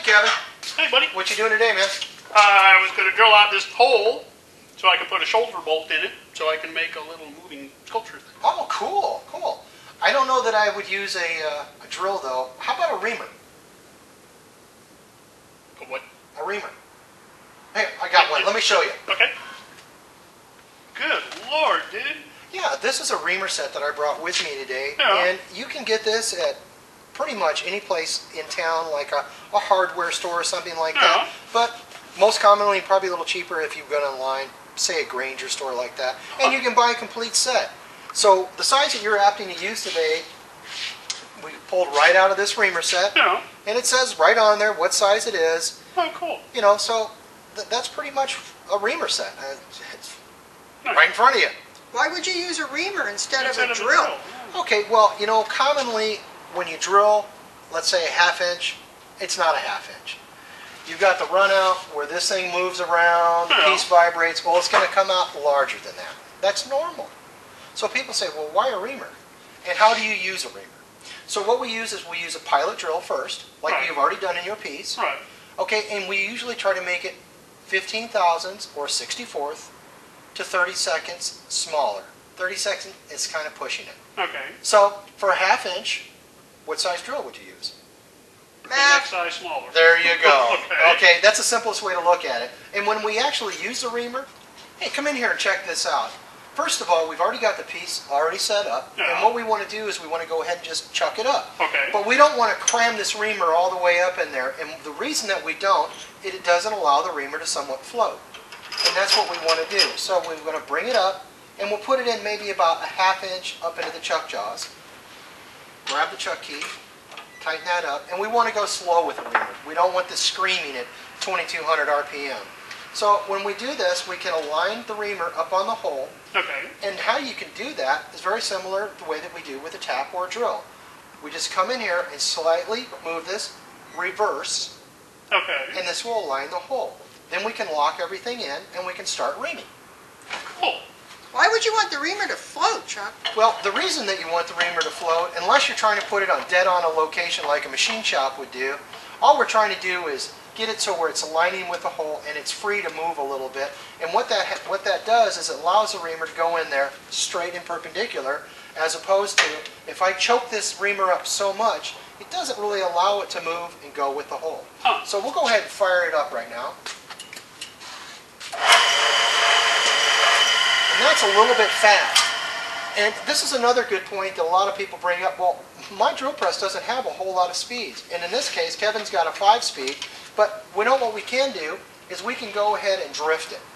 Kevin. Hey, buddy. What you doing today, man? I was going to drill out this hole so I can put a shoulder bolt in it so I can make a little moving sculpture thing. Oh, cool, cool. I don't know that I would use a drill, though. How about a reamer? A what? A reamer. Hey, I got one. Let me show you. Okay. Good Lord, dude. Yeah, this is a reamer set that I brought with me today. Yeah. And you can get this at pretty much any place in town, like a hardware store or something like that. But most commonly, probably a little cheaper if you go online, say a Grainger store like that. And you can buy a complete set. So the size that you're opting to use today, we pulled right out of this reamer set. Yeah. And it says right on there what size it is. Oh, cool. You know, so that's pretty much a reamer set. It's right in front of you. Why would you use a reamer instead of a drill? Okay, well, you know, commonly when you drill, let's say a half-inch, it's not a half-inch. You've got the run-out where this thing moves around, the piece vibrates. Well, it's going to come out larger than that. That's normal. So people say, well, why a reamer? And how do you use a reamer? So what we use is we use a pilot drill first, like you've already done in your piece. Right. Okay, and we usually try to make it 15 thousandths or 64th to 30 seconds smaller. 30 seconds is kind of pushing it. Okay. So for a half-inch, what size drill would you use? The next size smaller. There you go. Okay. That's the simplest way to look at it. And when we actually use the reamer, hey, come in here and check this out. First of all, we've already got the piece already set up. Yeah. And what we want to do is we want to go ahead and just chuck it up. Okay. But we don't want to cram this reamer all the way up in there. And the reason that we don't, it doesn't allow the reamer to somewhat float. And that's what we want to do. So we're going to bring it up, and we'll put it in maybe about a half-inch up into the chuck jaws. Grab the chuck key, tighten that up, and we want to go slow with the reamer. We don't want this screaming at 2200 RPM. So when we do this, we can align the reamer up on the hole. Okay. And how you can do that is very similar to the way that we do with a tap or a drill. We just come in here and slightly move this, reverse, Okay. and this will align the hole. Then we can lock everything in, and we can start reaming. Cool. Why would you want the reamer to float, Chuck? Well, the reason that you want the reamer to float, unless you're trying to put it on dead on a location like a machine shop would do, all we're trying to do is get it so where it's aligning with the hole and it's free to move a little bit. And what that does is it allows the reamer to go in there straight and perpendicular, as opposed to if I choke this reamer up so much, it doesn't really allow it to move and go with the hole. So we'll go ahead and fire it up right now. And that's a little bit fast. And this is another good point that a lot of people bring up. Well, my drill press doesn't have a whole lot of speeds. And in this case, Kevin's got a 5-speed. But we know what we can do is we can go ahead and drift it.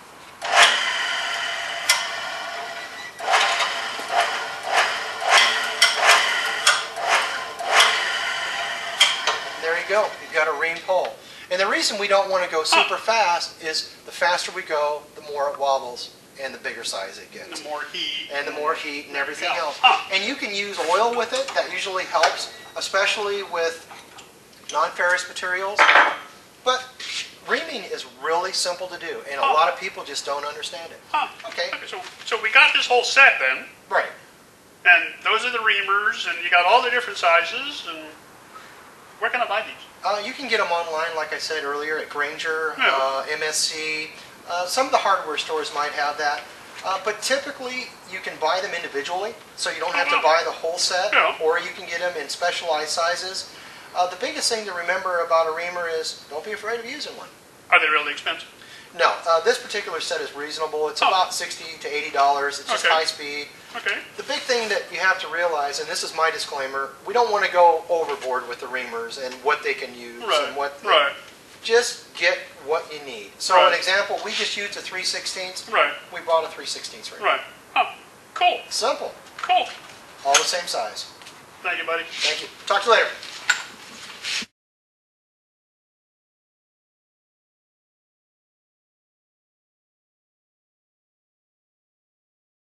There you go. You've got a ream pole. And the reason we don't want to go super fast is the faster we go, the more it wobbles and the bigger size it gets. The more heat. And the more heat and everything else. And you can use oil with it. That usually helps, especially with non-ferrous materials. But reaming is really simple to do, and a lot of people just don't understand it. Okay. So we got this whole set then. Right. And those are the reamers, and you got all the different sizes, and where can I buy these? You can get them online, like I said earlier, at Grainger, Yeah. MSC. Some of the hardware stores might have that. But typically, you can buy them individually, so you don't have to buy the whole set, Yeah. or you can get them in specialized sizes. The biggest thing to remember about a reamer is don't be afraid of using one. Are they really expensive? No, this particular set is reasonable. It's about $60 to $80. It's just high speed. Okay. The big thing that you have to realize, and this is my disclaimer, we don't want to go overboard with the reamers and what they can use and what. Just get what you need. So an example, we just used a 3/16. Right. We bought a 3/16 reamer. Right. Cool. Simple. Cool. All the same size. Thank you, buddy. Thank you. Talk to you later.